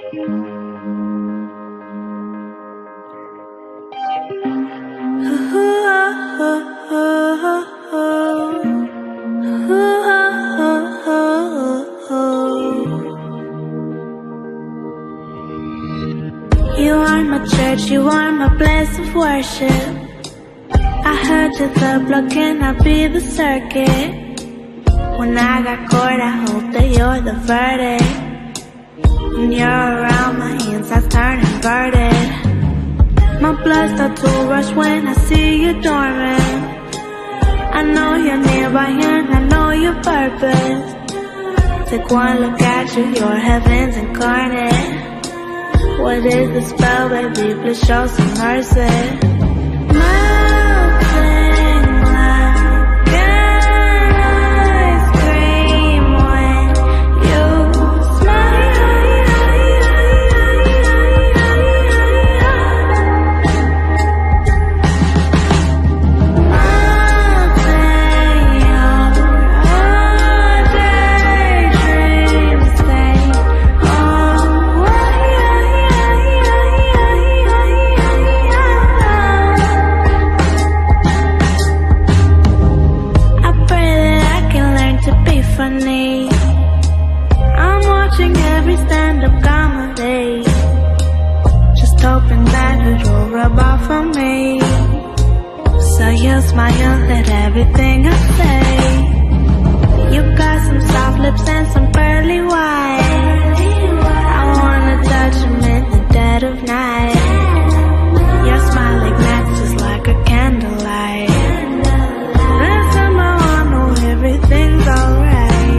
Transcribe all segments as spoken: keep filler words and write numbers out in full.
You are my church, you are my place of worship. I heard you're the block, can I be the circuit? When I got caught, I hope that you're the verdict. When you're around, my insides turn inverted. My blood starts to rush when I see you doorman. I know you're nearby and I know your purpose. Take one look at you, you're heaven's incarnate. What is the spell, baby? Please show some mercy. Melting like an ice cream when you smile. Melting your daydreams, they all funny. I'm watching every stand-up comedy, just hoping that it will rub off on me. So you smile at everything I say. You got some soft lips and some pearly white. I wanna touch them in the dead of night. Your smile ignites just like a candlelight. And somehow I know everything's alright.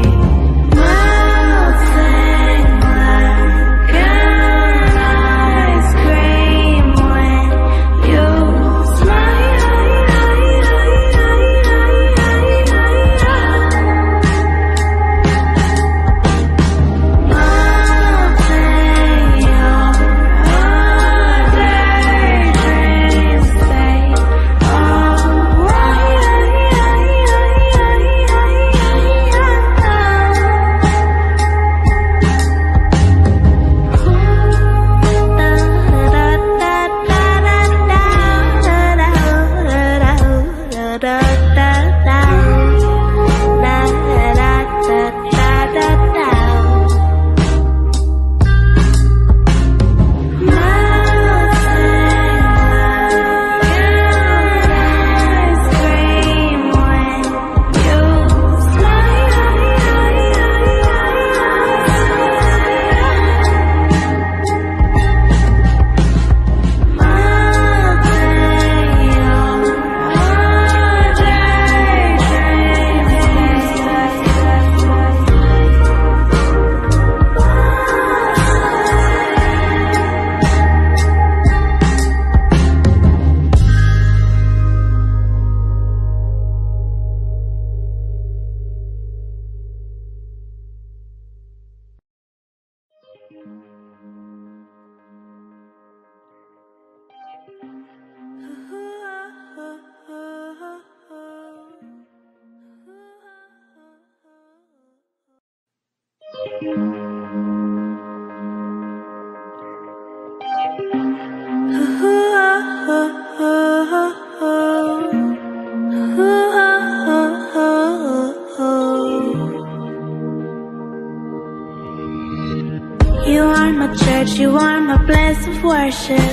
You are my church, you are my place of worship.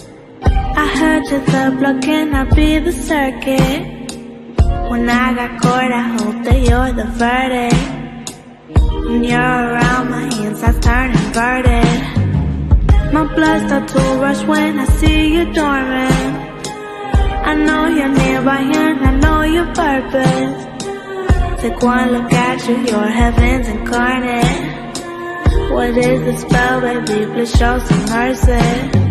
I heard you're the block, can I be the circuit? When I got caught, I hope that you're the verdict. When you're around, my insides turn inverted. My blood starts to rush when I see you doorman. I know you're nearby and I know your purpose. Take one look at you, you're heaven's incarnate. What is the spell, baby? Please show some mercy.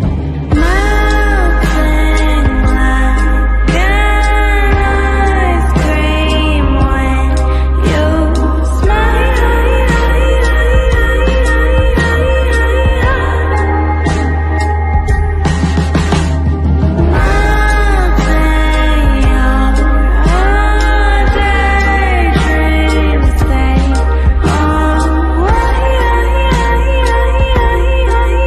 Melting like an ice cream when you smile.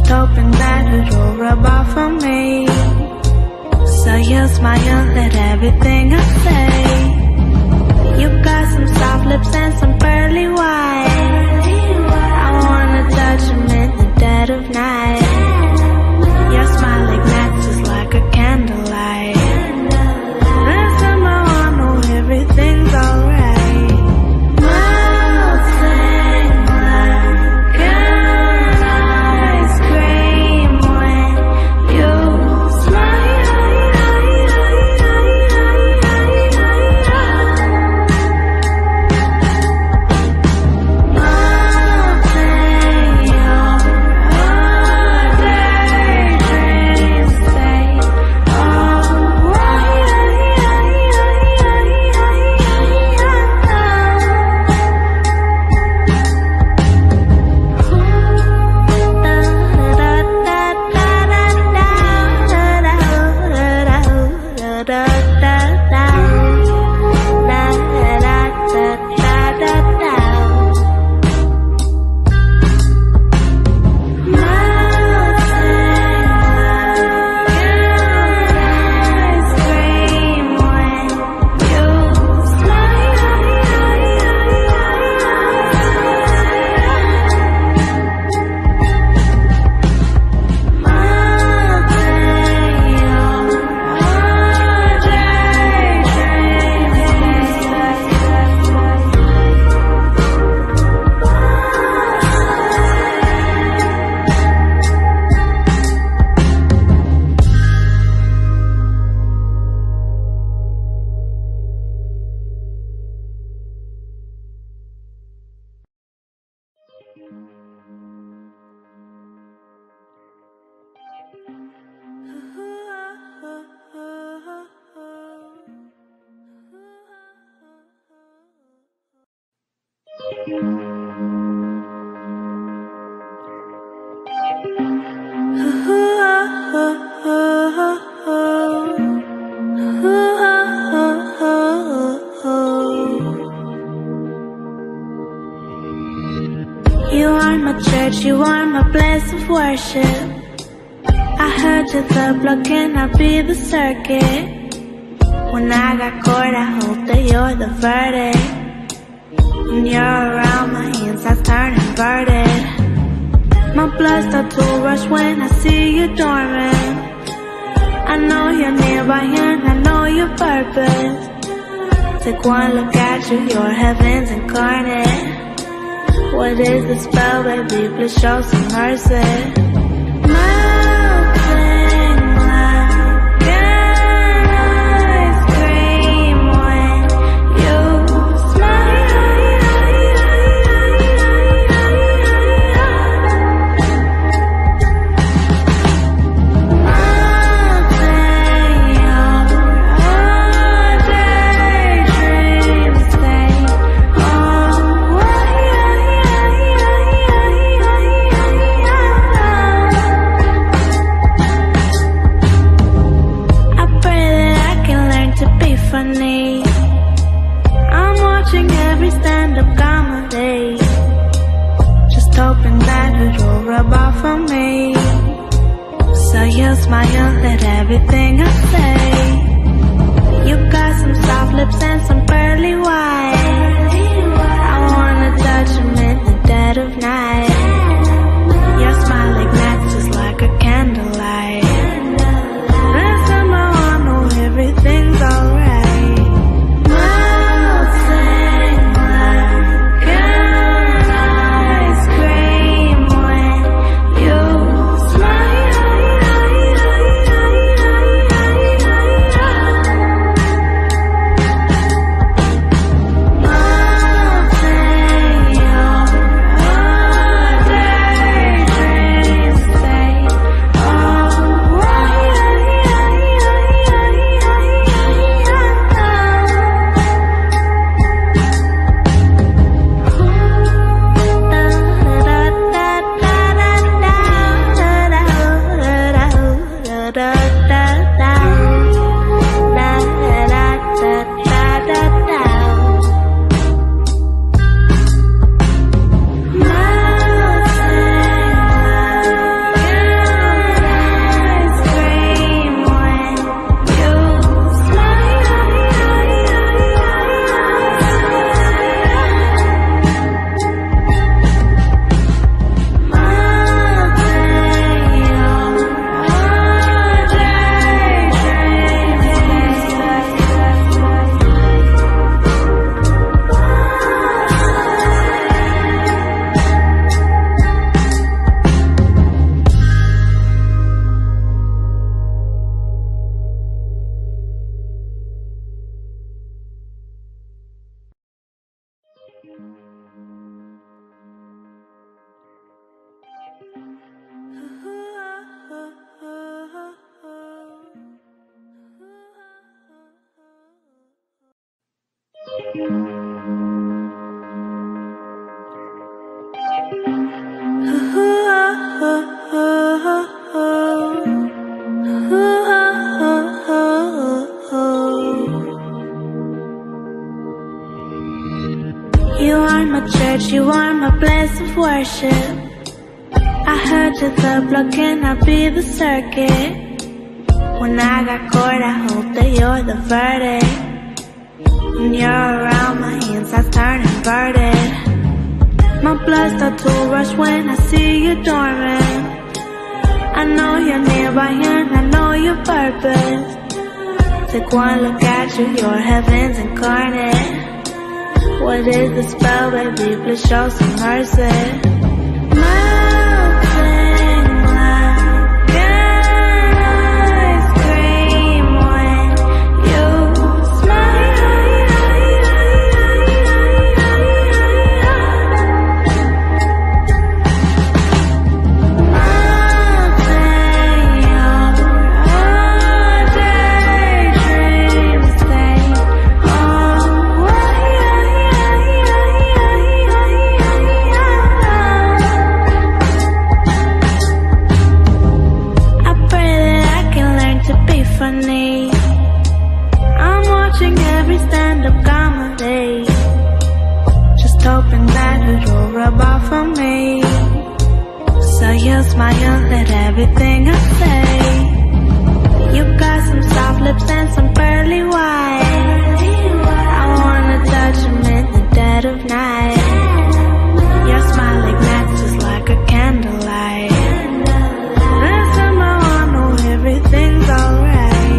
hoping that it'll rub off on me. So you smile at everything I say. You got some soft lips and some pearly white. I wanna touch them in the dead of night. Your smile ignites just like a candlelight. Then somehow I know everything's alright. Melting like an ice cream when you smile. You are my church, you are my place of worship. I heard you're the block, can I be the circuit? When I got caught, I hope that you're the verdict. When you're around, my insides turn inverted. My blood starts to rush when I see you doorman. I know you're nearby and I know your purpose. Take one look at you, you're heaven's incarnate. What is the spell, baby? Please show some mercy. Melting like an ice cream when you funny. I'm watching every stand-up comedy, just hoping that it'll rub off on me. So you smile at everything I say. You got some soft lips and some pearly white. I wanna touch them in the dead of night. Your smile ignites just like a candlelight. Then somehow I know everything's alright. You are my church, you are my place of worship. I heard you're the block, can I be the circuit? When I got caught, I hope that you're the verdict. When you're around, my insides turn inverted. My blood starts to rush when I see you doorman. I know you're nearby and I know your purpose. Take one look at you, you're heaven's incarnate. What is the spell, baby? Please show some mercy. Melting like an ice cream when you smile. Melting your daydream stay funny. I'm watching every stand-up comedy, just hoping that it will rub off on me. So you smile at everything I say. You got some soft lips and some pearly white. I wanna touch them in the dead of night. Your smile ignites just like a candlelight. Last time I know everything's alright.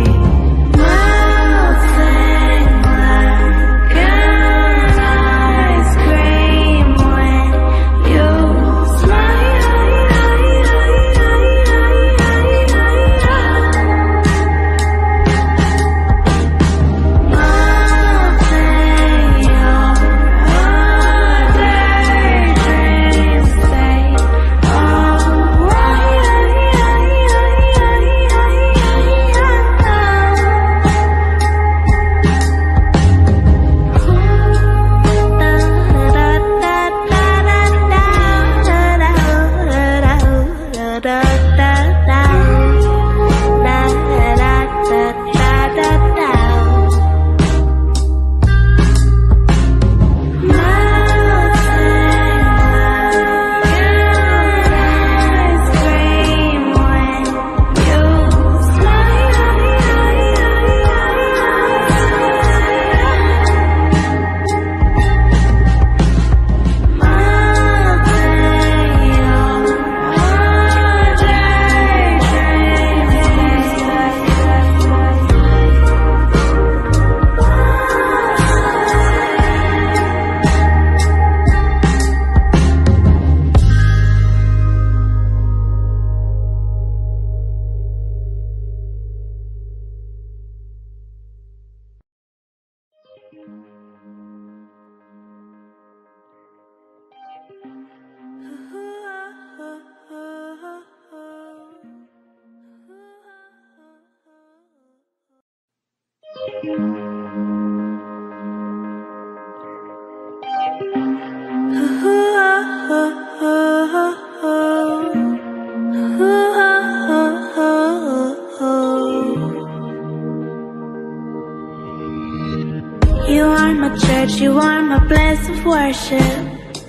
You are my church, you are my place of worship.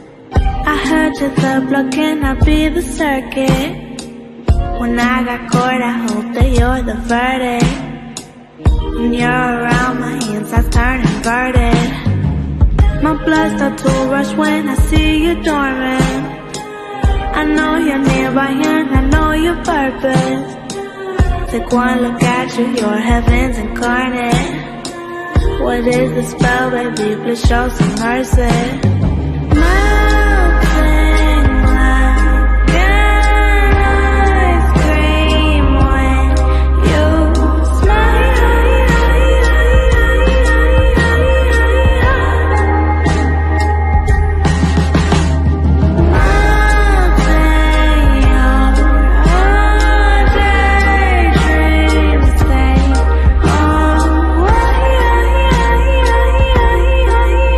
I heard you're the block, can I be the circuit? When I got caught, I hope that you're the verdict. When you're around, my insides turn inverted. My blood starts to rush when I see you doorman. I know you're nearby and I know your purpose. Take one look at you, you're heaven's incarnate. What is the spell, baby? Please show some mercy. Melting like an ice cream when you smile.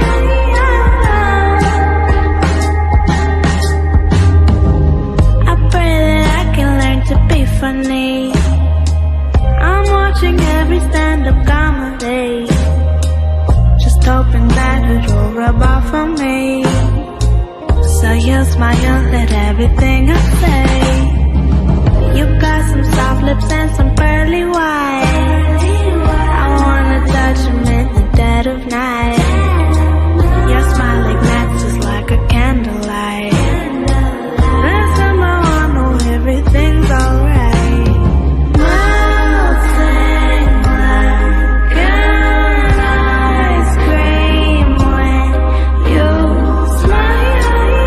rub off on me. So you smile at everything I say. You got some soft lips and some pearly white. I wanna touch them in the dead of night. Your smile ignites just like a candlelight. Last time I know everything's alright. Melting like an ice cream when you smile.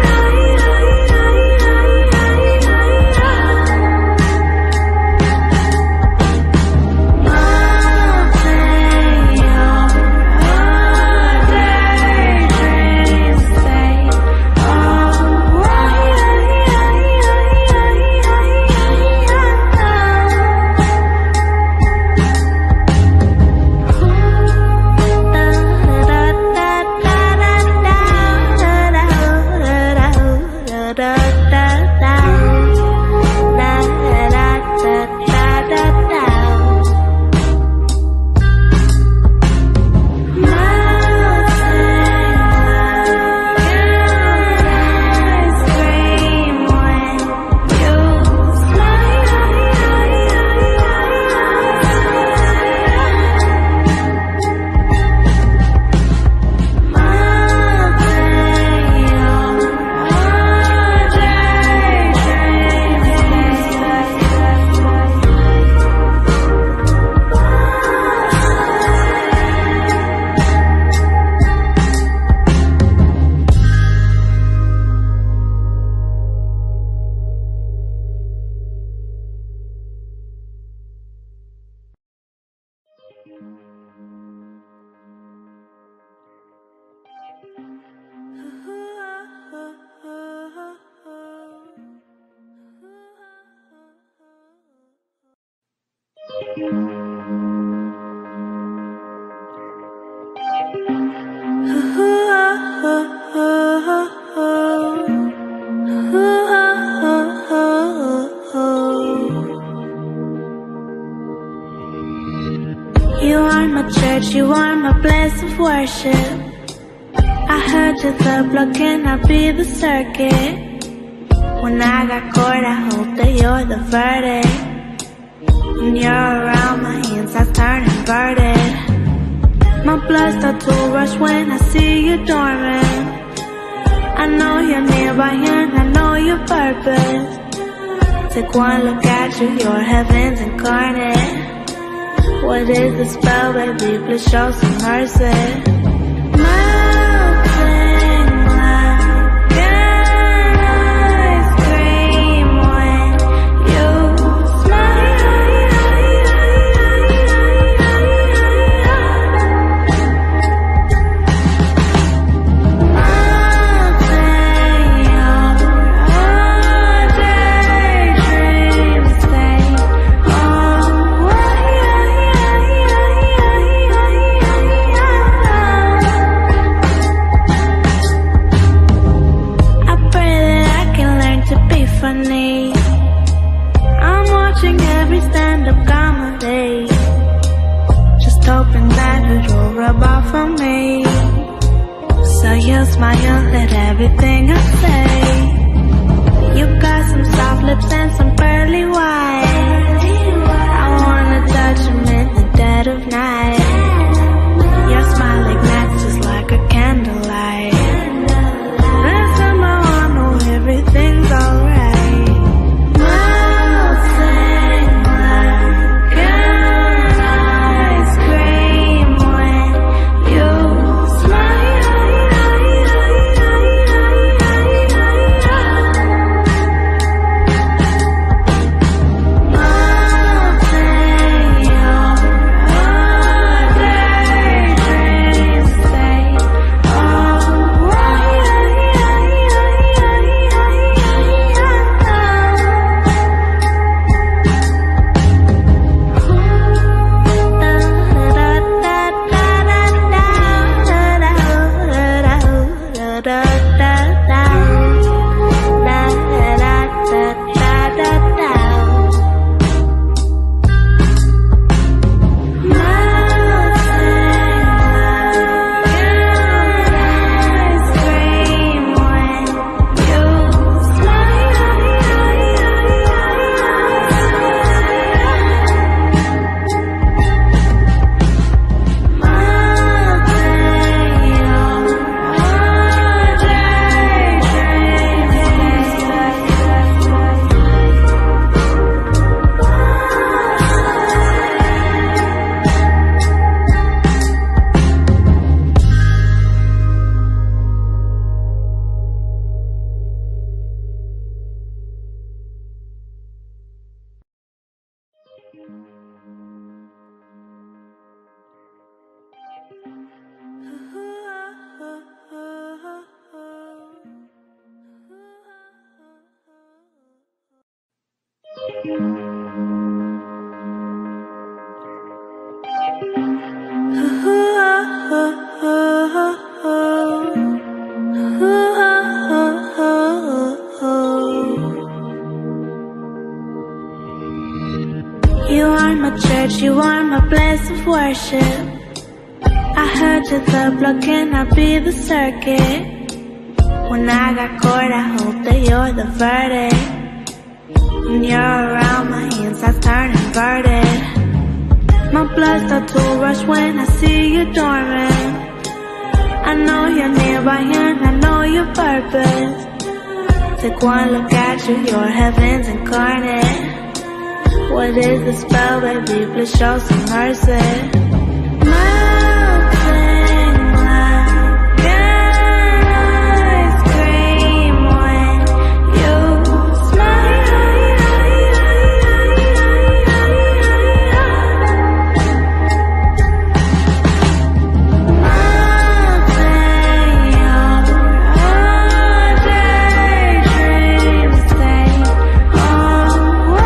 You are my church, you are my place of worship. I heard you're the block, can I be the circuit? When I got caught, I hope that you're the verdict. When you're around, my insides turn inverted. My blood starts to rush when I see you doorman. I know you're nearby and I know your purpose. Take one look at you, you're heaven's incarnate. What is the spell, baby? Please show some mercy. Melting like an ice cream when you I'm watching every stand-up comedy, just hoping that it will rub off on me. So you smile at everything I say. You got some soft lips and some pearly white. I wanna touch them in the dead of night. Your smile ignites just like a candlelight. Last time I know everything's alright. You are my church, you are my place of worship. I heard you're the block, can I be the circuit? When I got caught, I hope that you're the verdict. When you're around, my insides turn inverted. My blood starts to rush when I see you doorman. I know you're nearby and I know your purpose. Take one look at you, you're heaven's incarnate. What is the spell, baby? Please show some mercy. Melting like an ice cream when you smile. Melting your daydream state. Oh,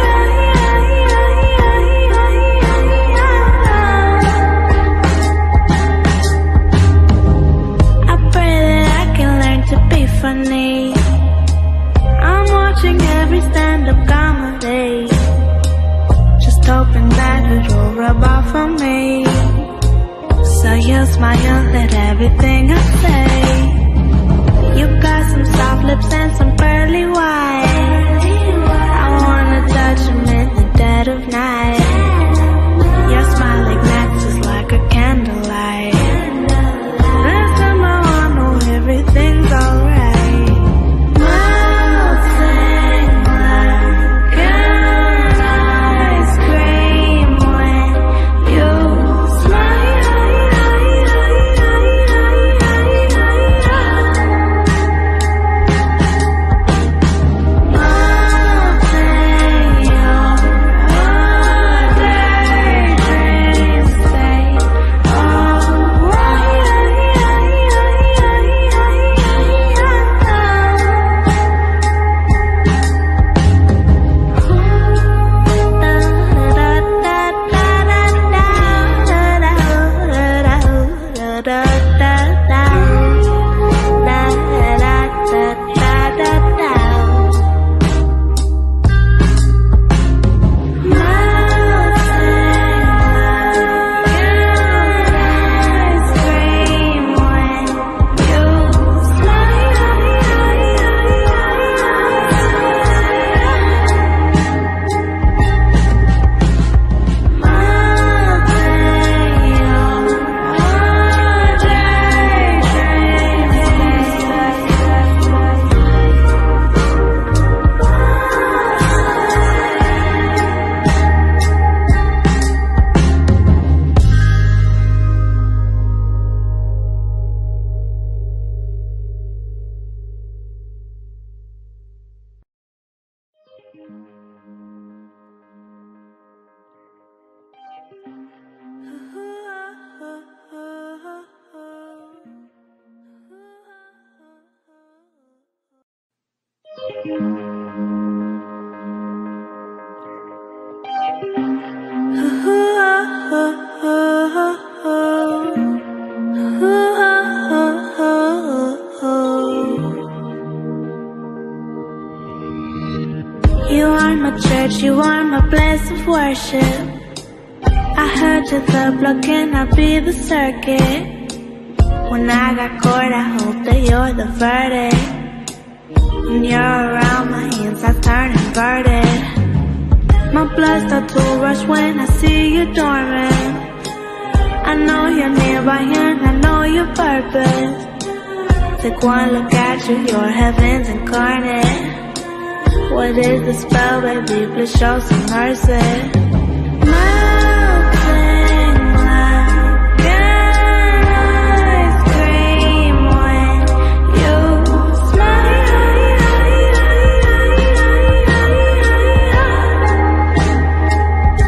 funny. I'm watching every stand-up comedy, just hoping that it will rub off on me. So you smile at everything I say. You got some soft lips and some pearly white. I wanna touch them in the dead of night. Your smile ignites just like a candlelight. Last time I know everything's alright. You are my church, you are my place of worship. I heard you're the block, can I be the circuit? When I got caught, I hope that you're the verdict. When you're around, my insides turn inverted. My blood starts to rush when I see you doorman. I know you're nearby and I know your purpose. Take one look at you, you're heaven's incarnate. What is the spell, baby? Please show some mercy. Melting like an ice cream when you smile.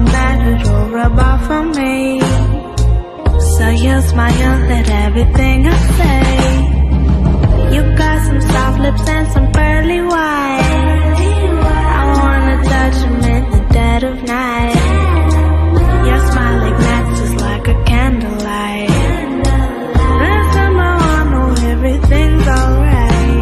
that it'll rub off on me. So you smile at everything I say. You got some soft lips and some pearly white. I wanna touch them in the dead of night. Your smile ignites just like a candlelight. Last time I know everything's alright.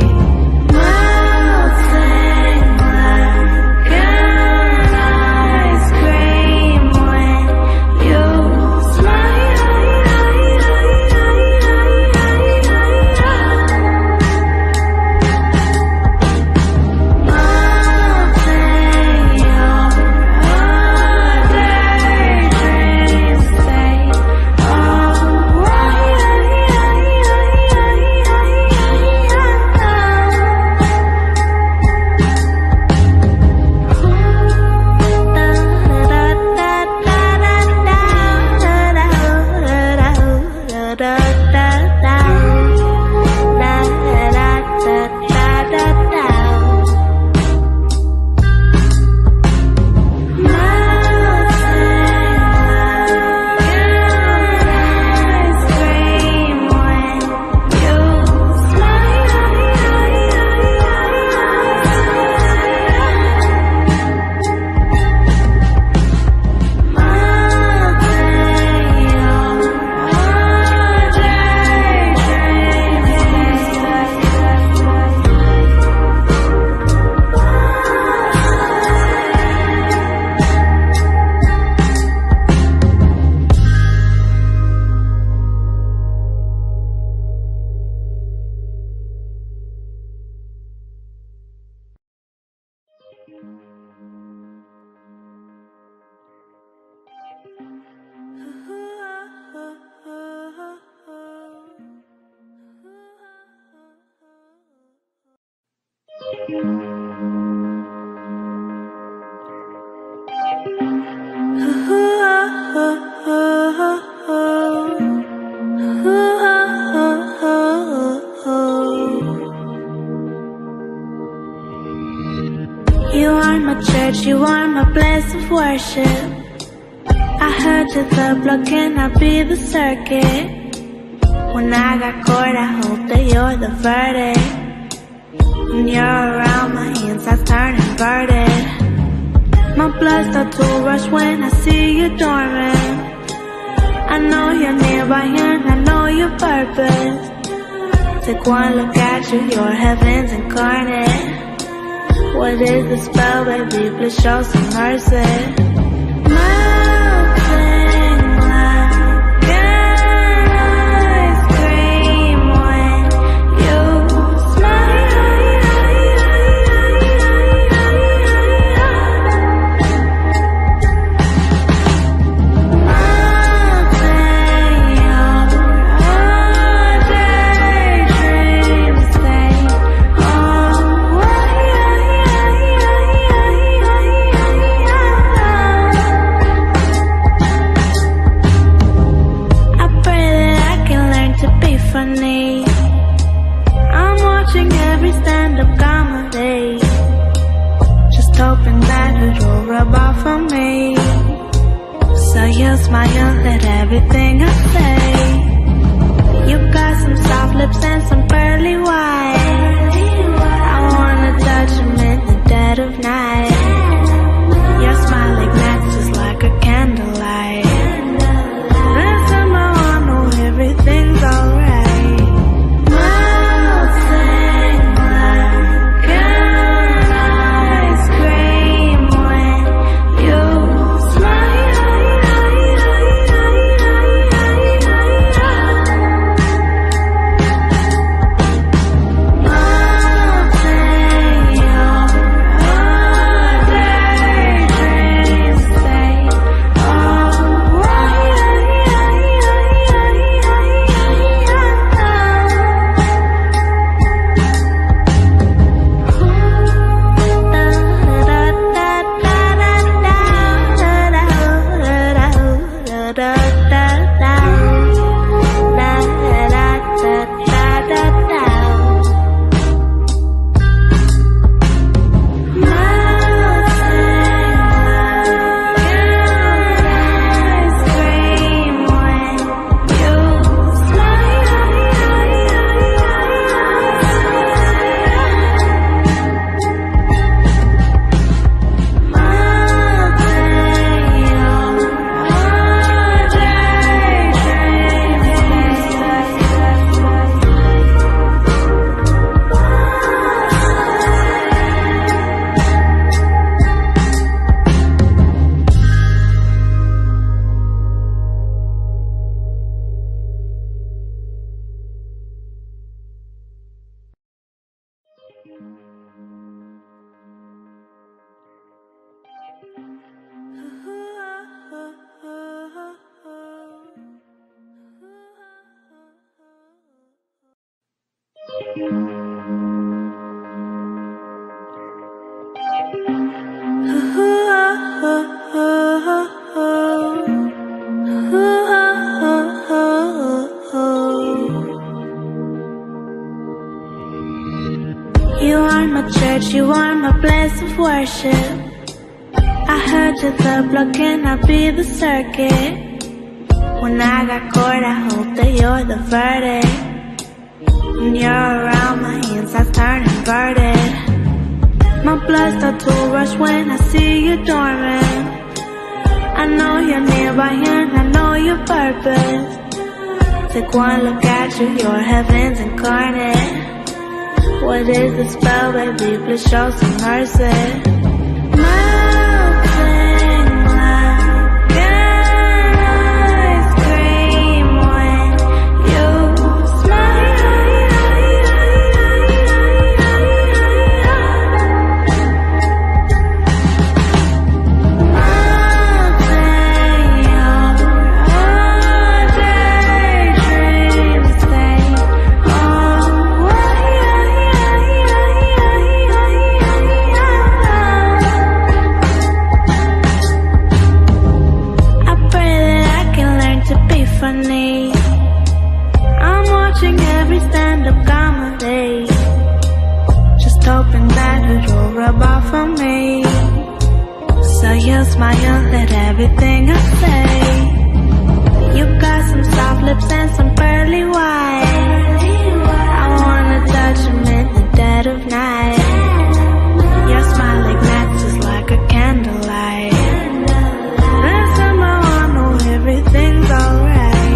You are my church, you are my place of worship. I heard you're the block, can I be the circuit? When I got caught, I hope that you're the verdict. When you're around, my insides turn inverted. My blood starts to rush when I see you dormant. I know you're nearby and I know your purpose. Take one look at you, you're heaven's incarnate. What is the spell, baby? Please show some mercy. I'm watching every stand-up comedy, just hoping that it'll rub off on me. So you smile at everything I say. You got some soft lips and some pearly white. I wanna touch them in the dead of night. Your smile ignites just like a candlelight. Last time I know everything's alright. You are my church, you are my place of worship. I heard you're the block, can I be the circuit? When I got caught, I hope that you're the verdict. When you're around, my insides turn inverted. My blood starts to rush when I see you doorman. I know you're nearby and I know your purpose. Take one look at you, you're heaven's incarnate. What is the spell, baby? Please show some mercy. Melting like an ice cream when you smile. Melting your daydream state. Oh, funny. I'm watching every stand-up comedy, just hoping that it'll rub off on me. So you smile at everything I say. You got some soft lips and some pearly white. I wanna touch them in the dead of night. Your smile ignites just like a candlelight. Then somehow I know everything's alright.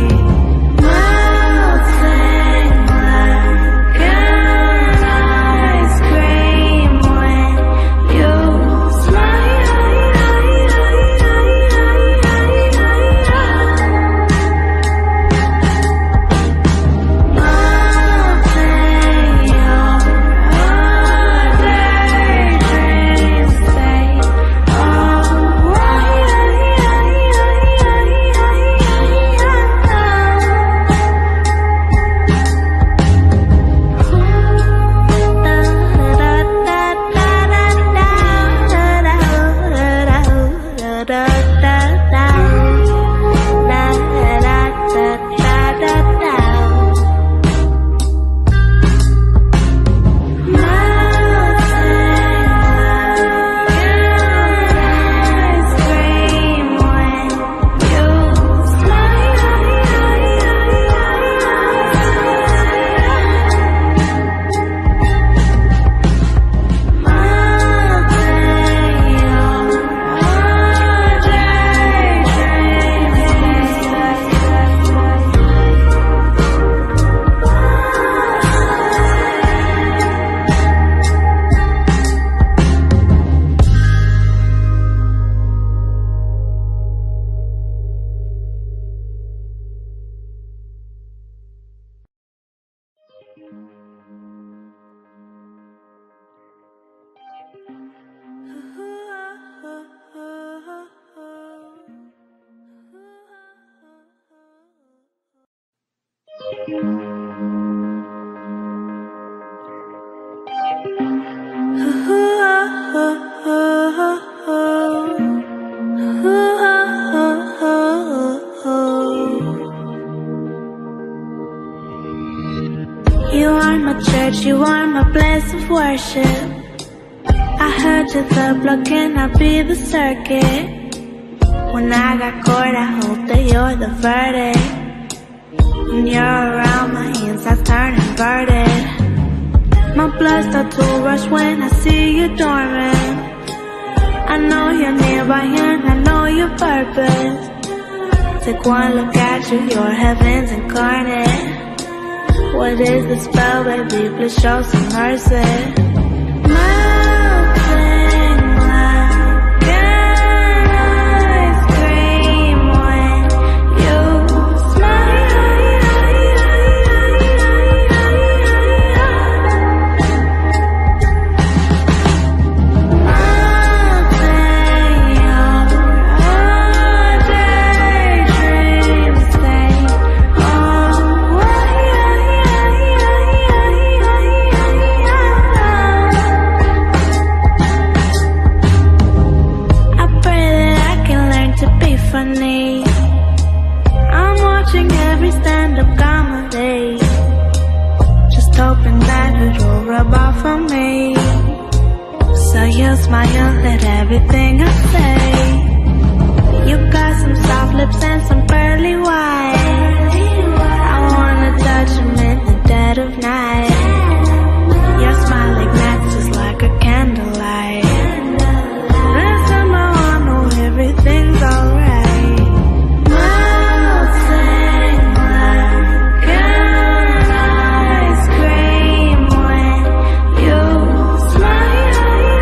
You are my church, you are my place of worship. I heard you're the block, can I be the circuit? When I got caught, I hope that you're the verdict. When you're around, my insides turn inverted. My blood starts to rush when I see you doorman. I know you're nearby and I know your purpose. Take one look at you, you're heaven's incarnate. What is the spell, baby? Please show some mercy. Melting like an ice cream when you smile. epiphany. I'm watching every stand-up comedy, just hoping that it will rub off on me. So you smile at everything I say. You got some soft lips and some pearly white. I wanna touch them in the dead of night. Your smile ignites just like a candlelight. And somehow I know everything's alright. Melting like an ice cream when you smile.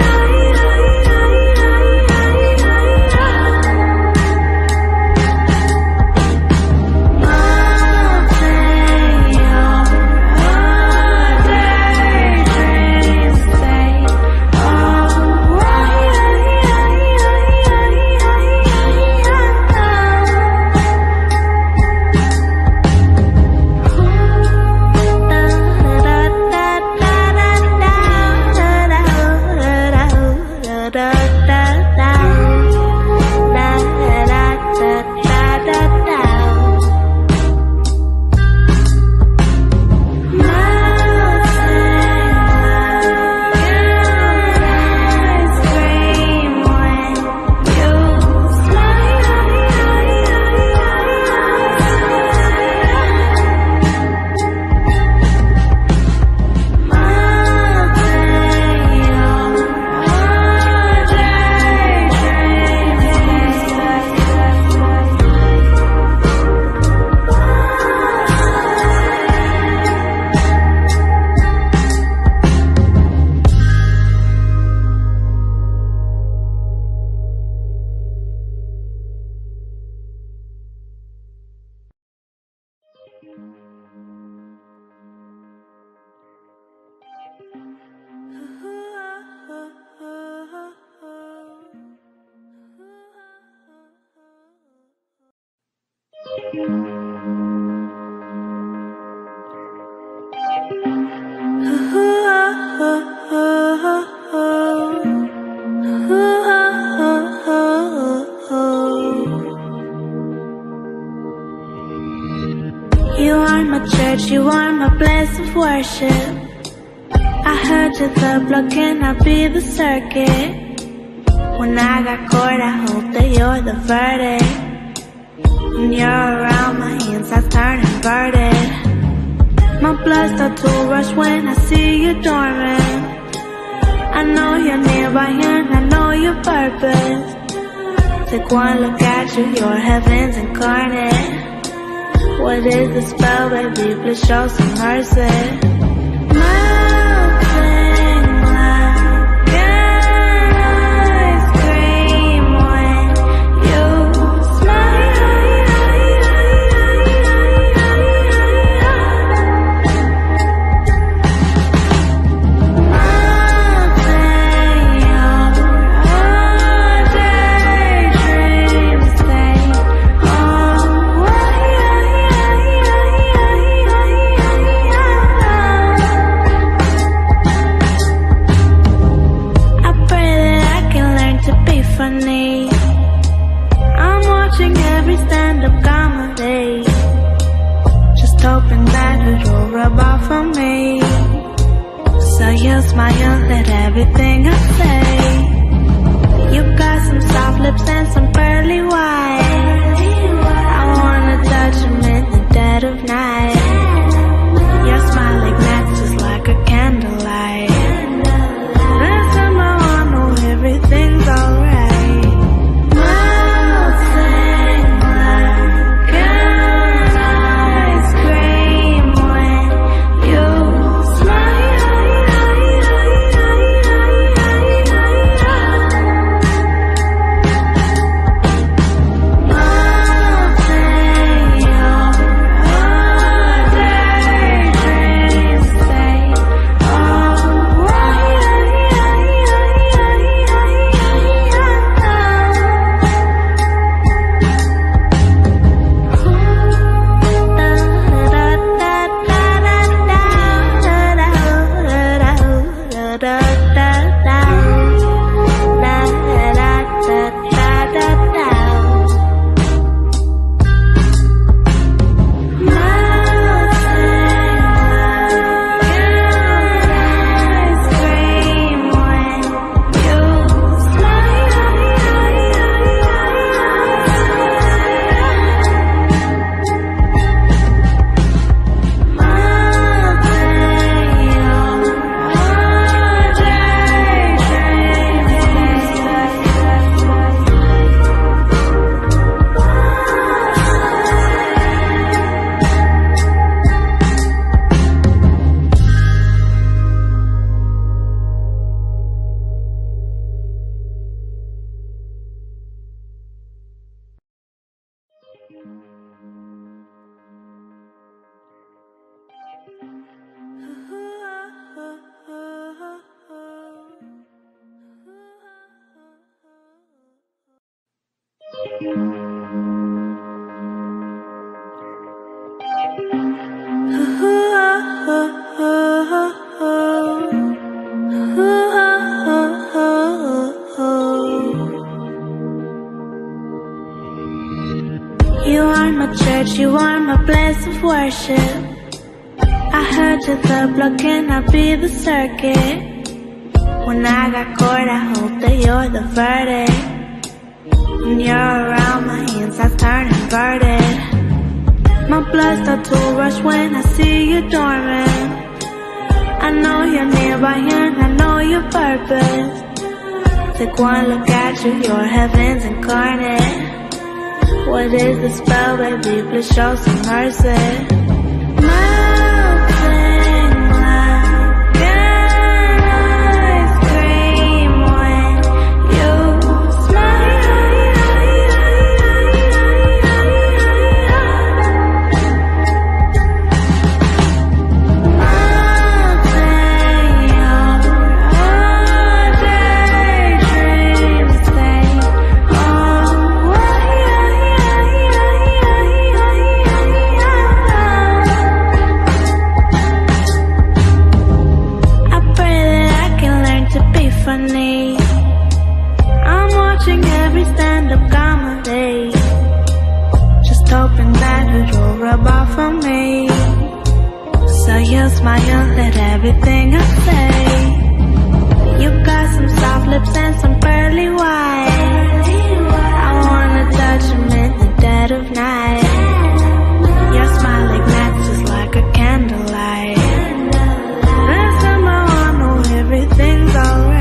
You are my church, you are my place of worship. I heard you're the block, can I be the circuit? When I got caught, I hope that you're the verdict. When you're around, my insides turn inverted. My blood starts to rush when I see you dormant. I know you're nearby and I know your purpose. Take one look at you, you're heaven's incarnate. What is the spell, baby? Please show some mercy. Melting like an ice cream when you smile. I'm watching every stand-up comedy, just hoping that it will rub off on me. So you smile at everything I say. You got some soft lips and some pearly white. I wanna touch them in the dead of night. Your smile ignites just like a candlelight. And somehow I know everything's alright. Bye. You are my church, you are my place of worship. I heard you're the block, can I be the circuit? When I got caught, I hope that you're the verdict. When you're around, my insides turn inverted. My blood starts to rush when I see you doorman. I know you're nearby and I know your purpose. Take one look at you, you're heaven's incarnate. What is the spell, baby? Please show some mercy. Melting like an ice cream when you smile. I'm watching every stand-up comedy, just hoping that it will rub off on me. So you smile at everything I say. You got some soft lips and some pearly white. I wanna touch them in the dead of night. Your smile ignites just like a candlelight. Last time I know everything's alright.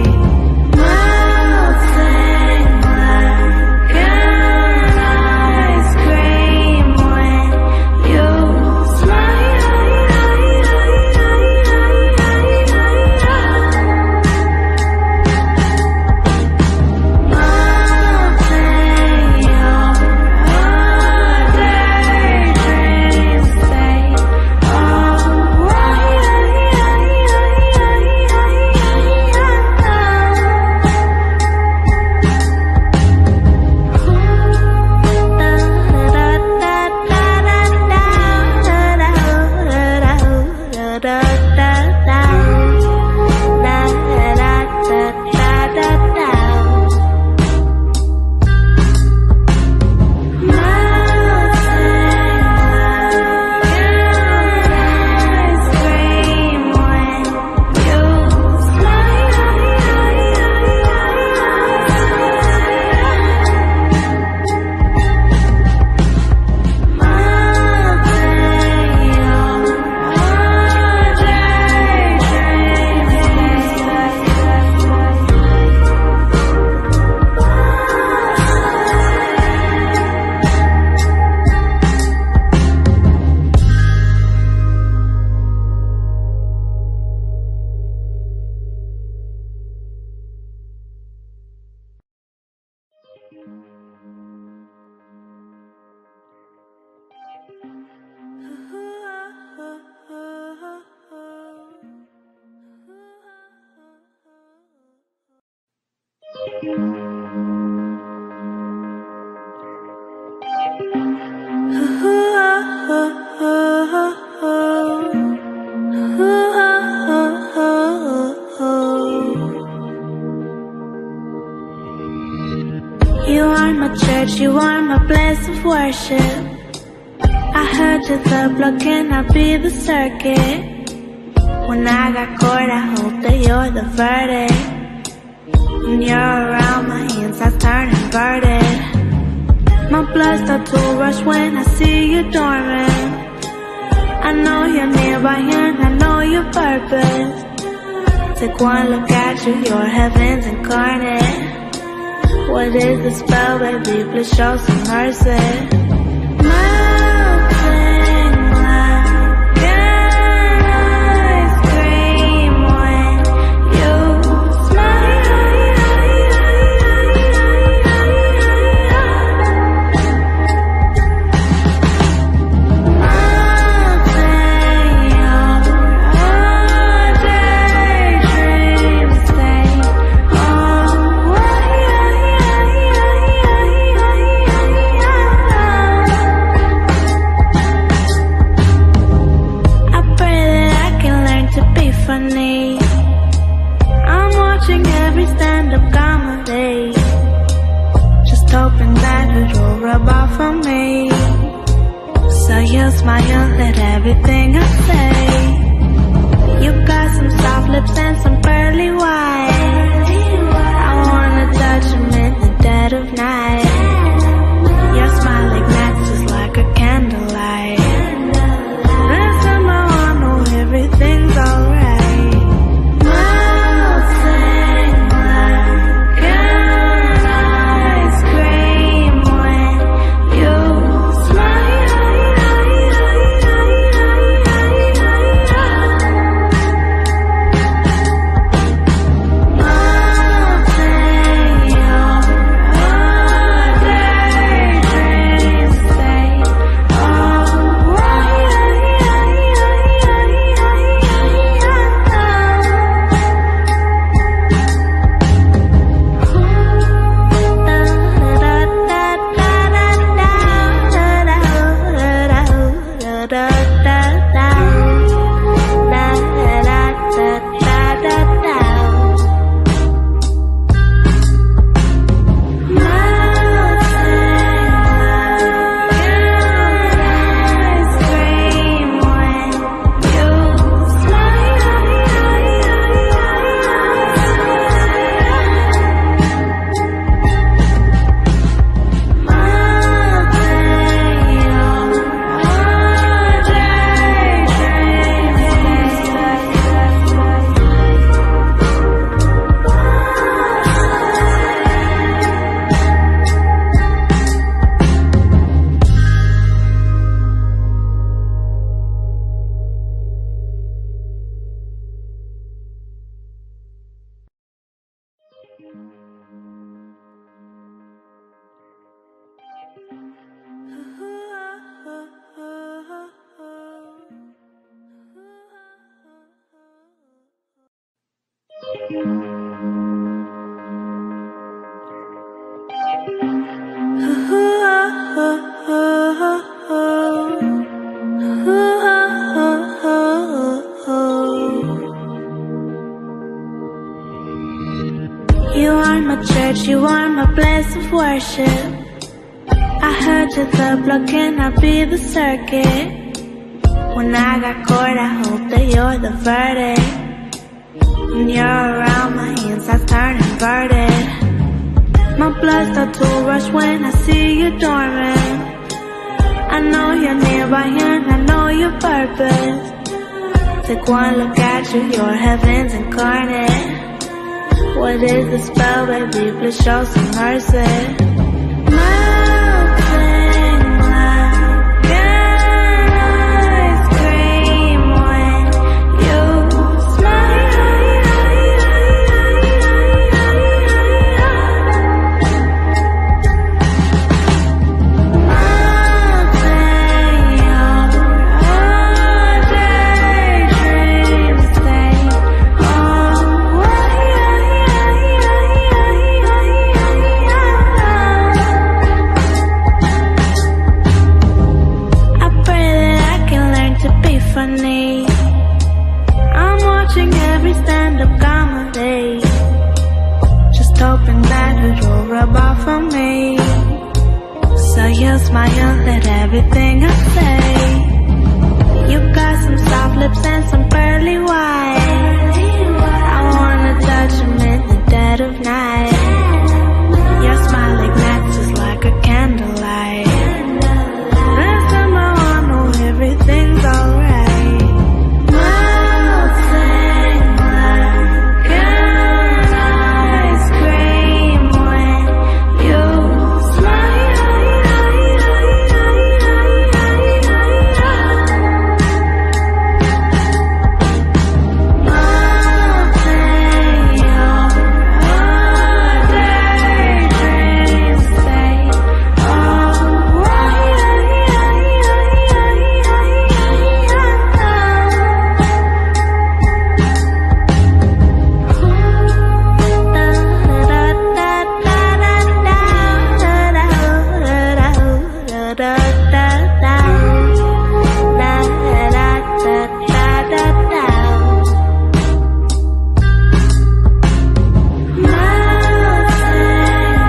You are my church, you are my place of worship. I heard you're the block, can I be the circuit? When I got caught, I hope that you're the verdict. When you're around, my insides turn inverted. My blood starts to rush when I see you doorman. I know you're nearby and I know your purpose. Take one look at you, you're heaven's incarnate. What is the spell, baby? Please show some mercy. Melting like an ice cream when you smile. you smile at everything I say. You got some soft lips and some pearly white. I wanna touch them in the dead of night. Your smile ignites just like a candlelight. Last time I know everything's alright. You are my church, you are my place of worship. I heard you're the block, can I be the circuit? When I got caught, I hope that you're the verdict. When you're around, my insides turn inverted. My blood starts to rush when I see you doorman. I know you're nearby and I know your purpose. Take one look at you, you're heaven's incarnate. What is the spell, baby? Please show some mercy. Melting like an ice cream when you smile. Melting your daydream state. Funny, I'm watching every stand-up comedy, just hoping that it will rub off on me. So you smile at everything I say. You got some soft lips and some pearly white. I wanna touch them in the dead of night. Your smile ignites just like a candlelight. Last time I know everything's alright.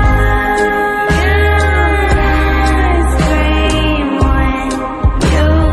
You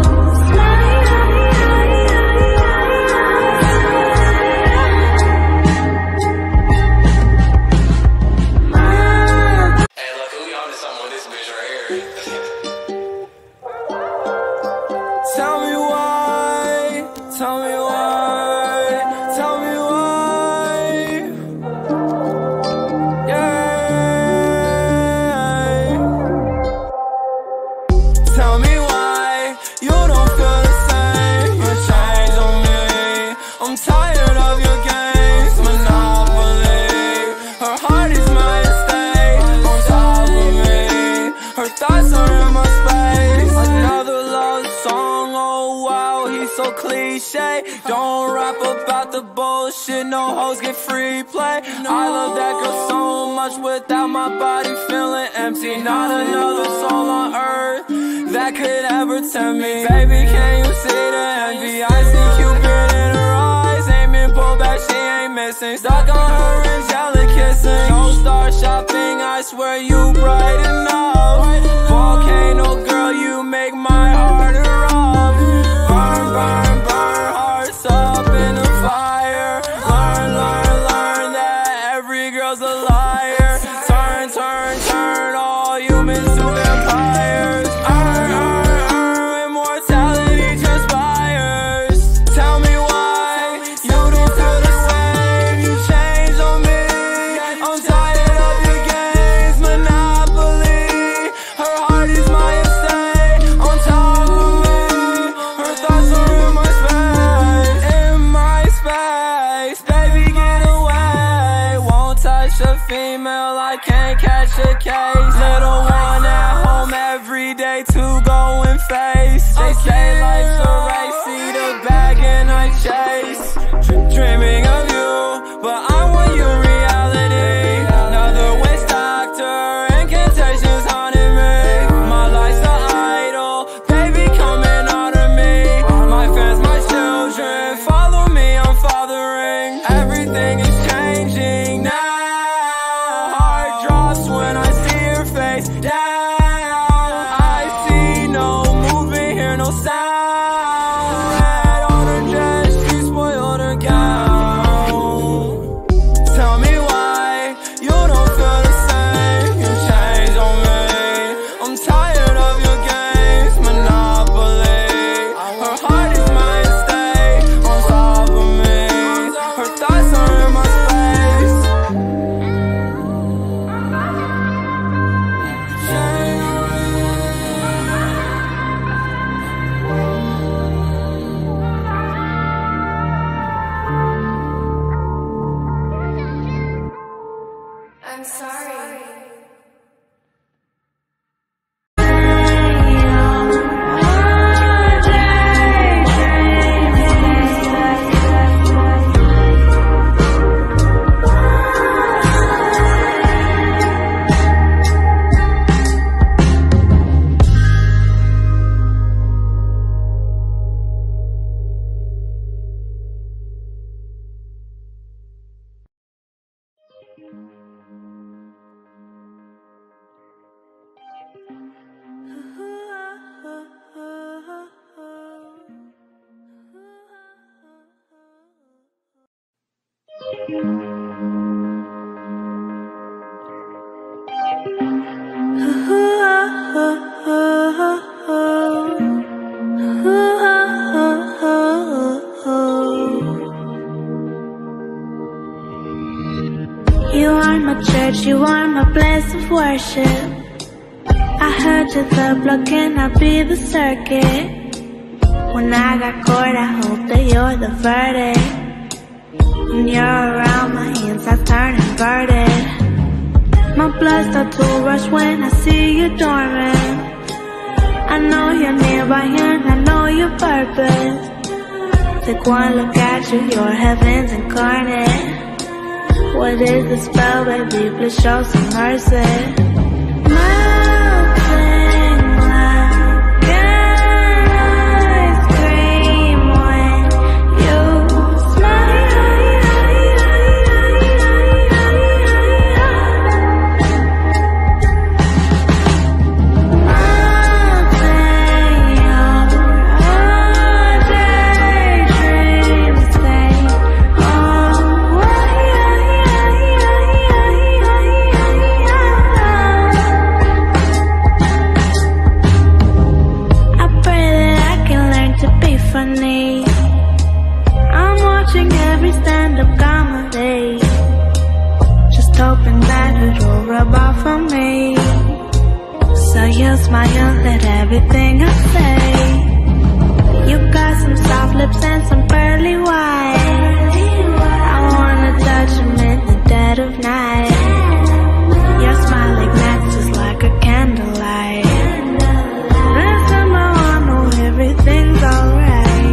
Tell me why you don't feel the same. You change on me. I'm tired of your games, Monopoly. Her heart is my estate, on top of me. Her thoughts are in my space. Another love song, oh wow, he's so cliche. Don't rap about the bullshit, no hoes get free play. I love that girl so much without my body feeling empty. Not another soul on earth that could ever tempt me. Baby, can you see the envy? I see Cupid in her eyes, aiming, pull back, she ain't missing. Stuck on her angelic kissing. No star shopping, I swear you bright enough. Volcano girl, you make my heart erupt. Burn, burn, burn, hearts up in the fire. Learn, learn, learn that every girl's a liar. Turn, turn, turn all humans to vampires. Earn, earn, earn, immortality transpires. Tell me why you don't feel the same. You change on me. I'm tired of your games, Monopoly. Her heart is my estate, on top of me. Her thoughts are in my space, in my space. Baby, get away. Won't touch a female, I can't catch a case. Little one at home every day to go and face. They say life's a race, see the bag and I chase. Dreaming of you, but I want your reality. Another waste doctor, incantations haunting me. My life's an idol, baby coming out of me. My fans, my children, follow me, I'm fathering. Everything is changing now. Heart drops when I see your face down. I see no movement, hear no sound. Red on her dress, she spoiled her gown. Tell me why you don't feel the same. You change on me. I'm tired of your games, Monopoly. Her heart is my estate, on top of me. Her thoughts are in my space. Change on me. I'm sorry. You are my church, you are my place of worship. I heard you're the block, can I be the circuit? When I got caught, I hope that you're the verdict. When you're around, my insides turn inverted. My blood starts to rush when I see you doorman. I know you're nearby here and I know your purpose. Take one look at you, you're heaven's incarnate. What is the spell, baby? Please show some mercy. smile at everything I say. You got some soft lips and some pearly white. I wanna touch them in the dead of night. Your smile ignites just like a candlelight. And somehow I know everything's alright.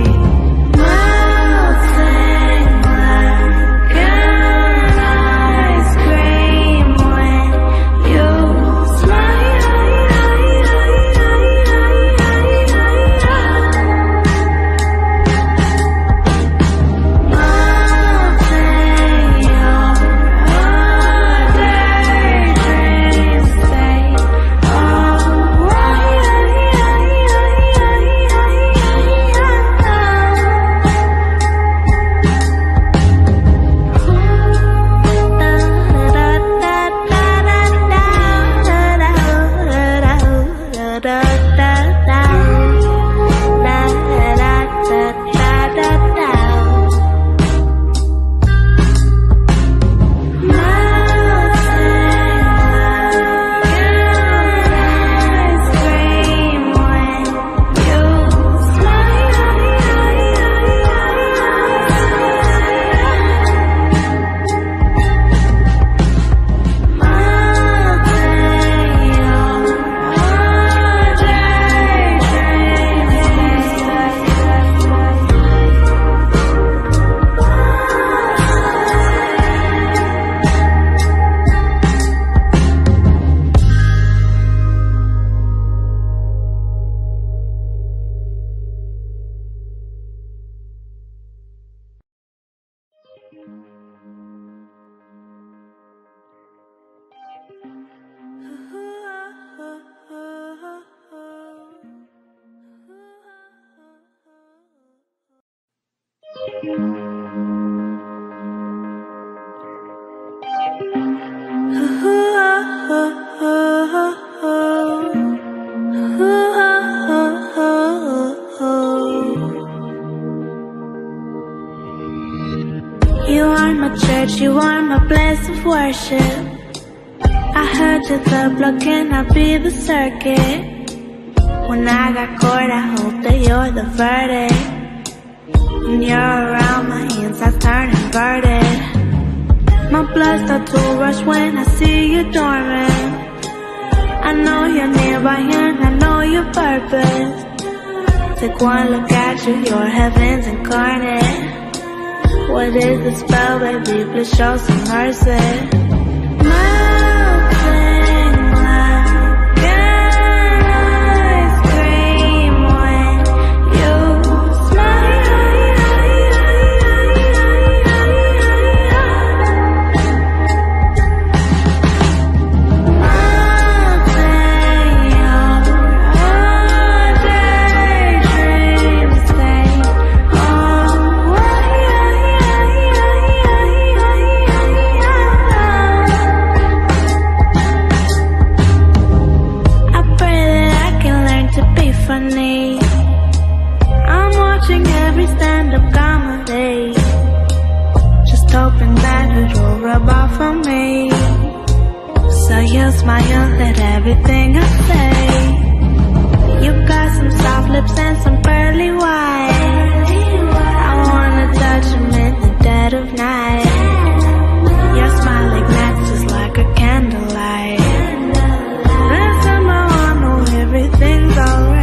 You are my church, you are my place of worship. I heard you're the block, can I be the circuit? When I got caught, I hope that you're the verdict. When you're around, my insides turn inverted. My blood starts to rush when I see you doorman. I know you're nearby and I know your purpose. Take one look at you, you're heaven's incarnate. What is the spell, baby? Please show some mercy. I'm watching every stand-up comedy, just hoping that it'll rub off on me. So you smile at everything I say. You got some soft lips and some pearly white. I wanna touch them in the dead of night. Your smile ignites just like a candlelight. And somehow I know everything's alright.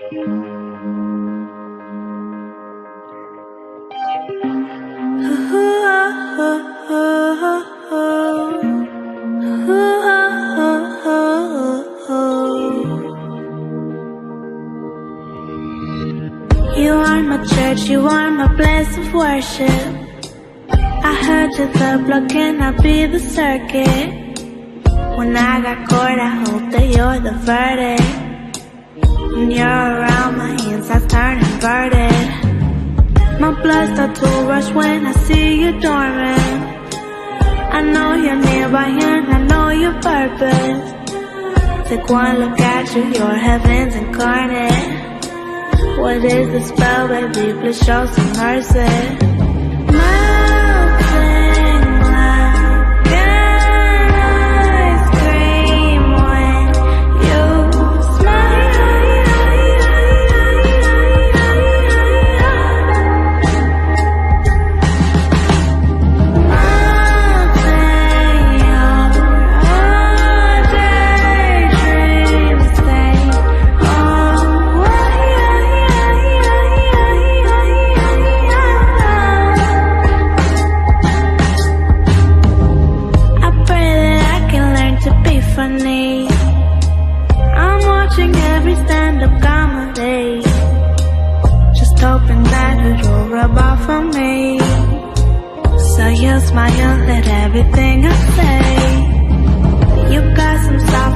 You are my church, you are my place of worship. I heard you're the block, can I be the circuit? When I got caught, I hope that you're the verdict. When you're around, my insides turn inverted. My blood starts to rush when I see you dormant. I know you're nearby and I know your purpose. Take one look at you, you're heaven's incarnate. What is the spell, baby? Please show some mercy. Melting like an ice cream when you smile. Melting your daydream stay funny. I'm watching every stand-up comedy, just hoping that it will rub off on me. So you smile at everything I say. You got some soft